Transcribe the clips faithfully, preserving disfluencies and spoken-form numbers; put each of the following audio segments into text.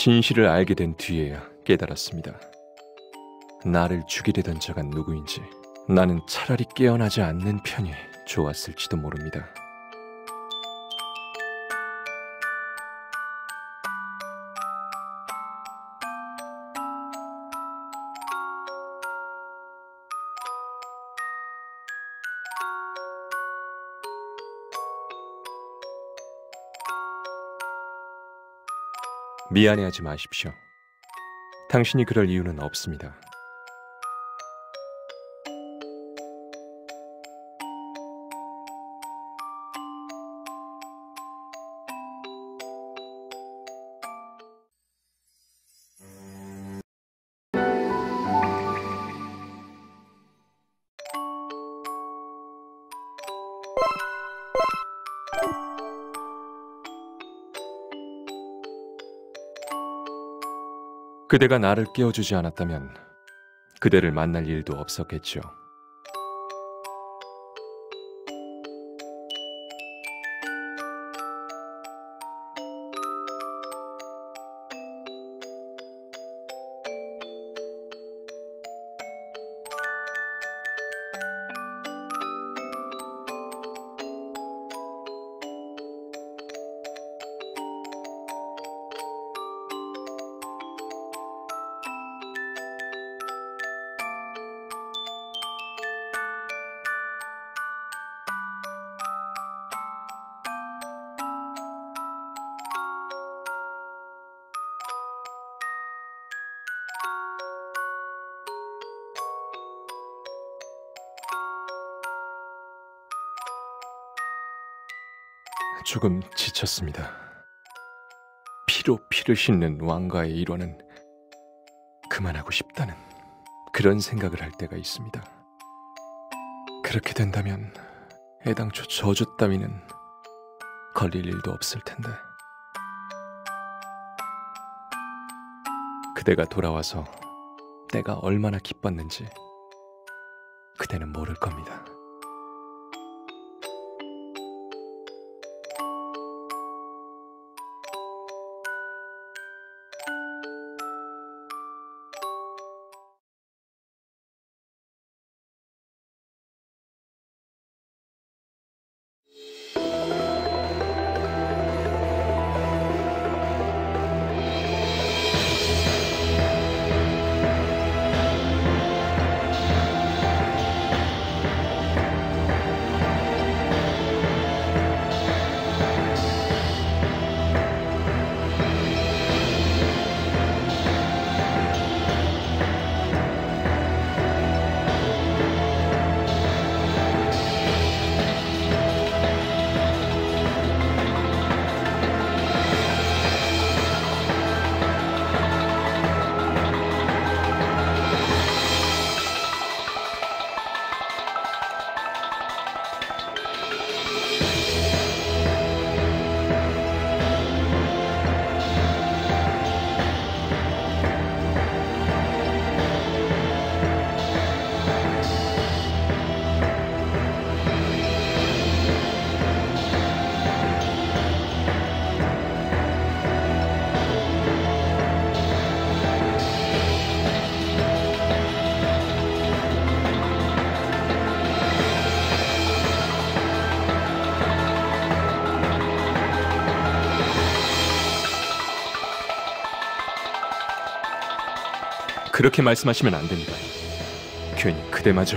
진실을 알게 된 뒤에야 깨달았습니다. 나를 죽이려던 자가 누구인지. 나는 차라리 깨어나지 않는 편이 좋았을지도 모릅니다. 미안해하지 마십시오. 당신이 그럴 이유는 없습니다. 그대가 나를 깨워주지 않았다면 그대를 만날 일도 없었겠죠. 조금 지쳤습니다. 피로 피를 싣는 왕가의 일원은 그만하고 싶다는 그런 생각을 할 때가 있습니다. 그렇게 된다면 애당초 저주 따위는 걸릴 일도 없을 텐데. 그대가 돌아와서 내가 얼마나 기뻤는지 그대는 모를 겁니다. 그렇게 말씀하시면 안 됩니다. 괜히 그대마저.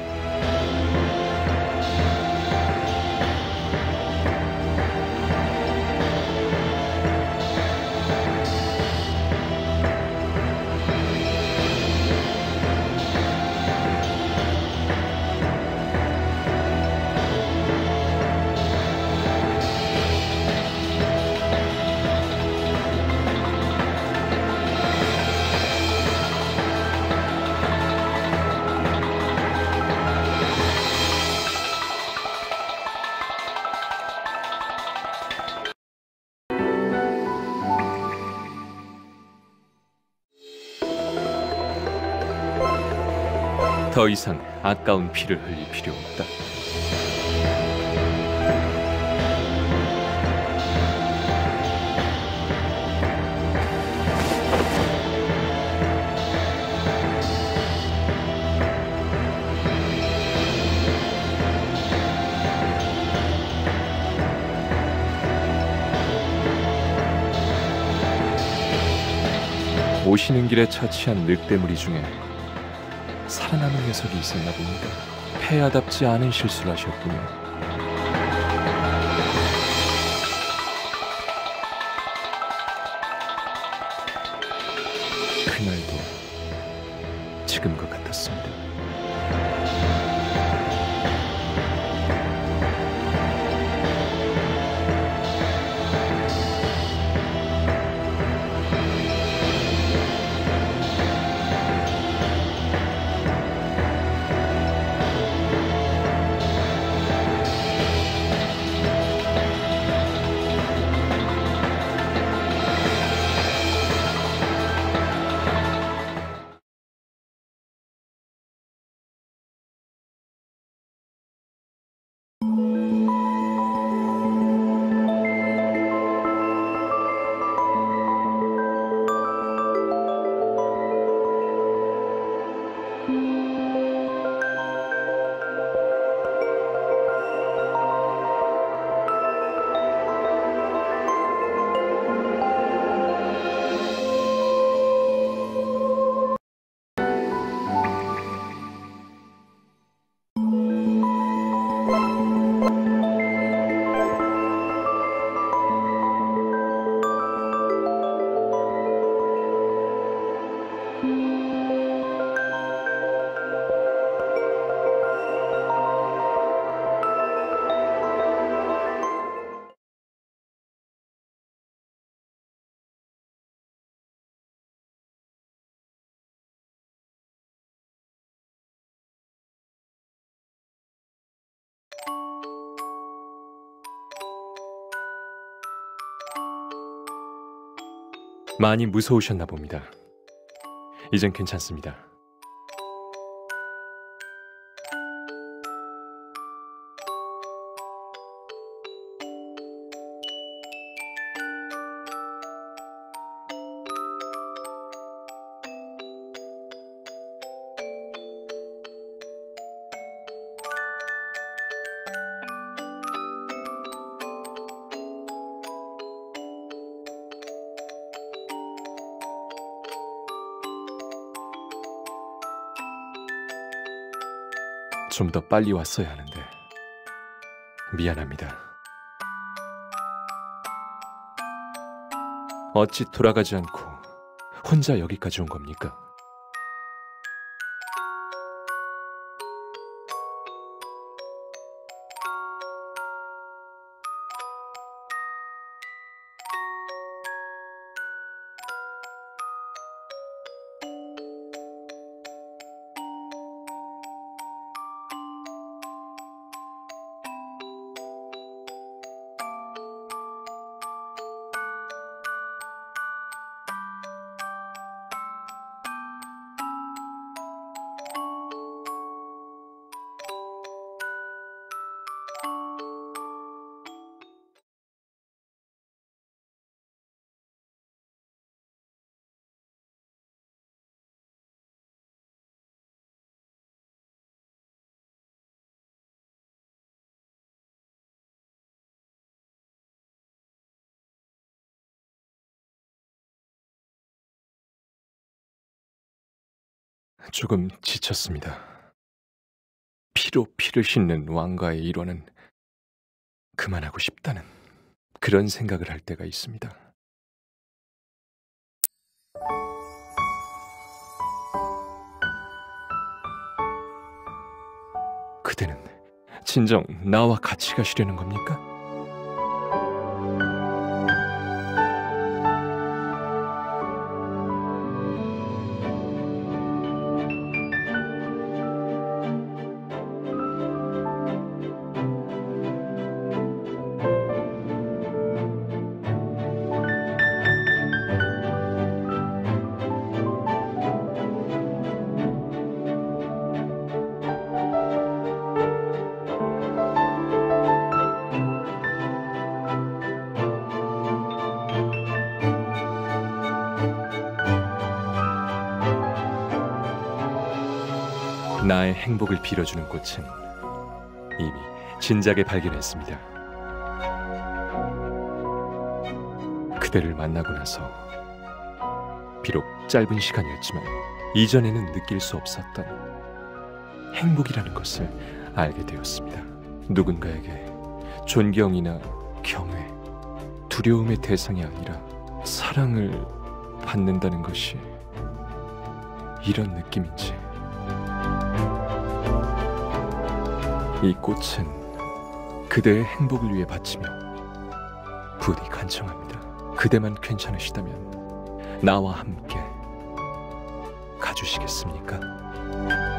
더 이상 아까운 피를 흘릴 필요 없다. 오시는 길에 처치한 늑대무리 중에 살아남은 녀석이 있었나 봅니다. 폐하답지 않은 실수를 하셨군요. 그날도 지금과 같았습니다. 많이 무서우셨나 봅니다. 이젠 괜찮습니다. 좀 더 빨리 왔어야 하는데 미안합니다. 어찌 돌아가지 않고 혼자 여기까지 온 겁니까? 조금 지쳤습니다. 피로 피를 싣는 왕가의 일원은 그만하고 싶다는 그런 생각을 할 때가 있습니다. 그대는 진정 나와 같이 가시려는 겁니까? 나의 행복을 빌어주는 꽃은 이미 진작에 발견했습니다. 그대를 만나고 나서 비록 짧은 시간이었지만 이전에는 느낄 수 없었던 행복이라는 것을 알게 되었습니다. 누군가에게 존경이나 경외, 두려움의 대상이 아니라 사랑을 받는다는 것이 이런 느낌인지. 이 꽃은 그대의 행복을 위해 바치며 부디 간청합니다. 그대만 괜찮으시다면 나와 함께 가주시겠습니까?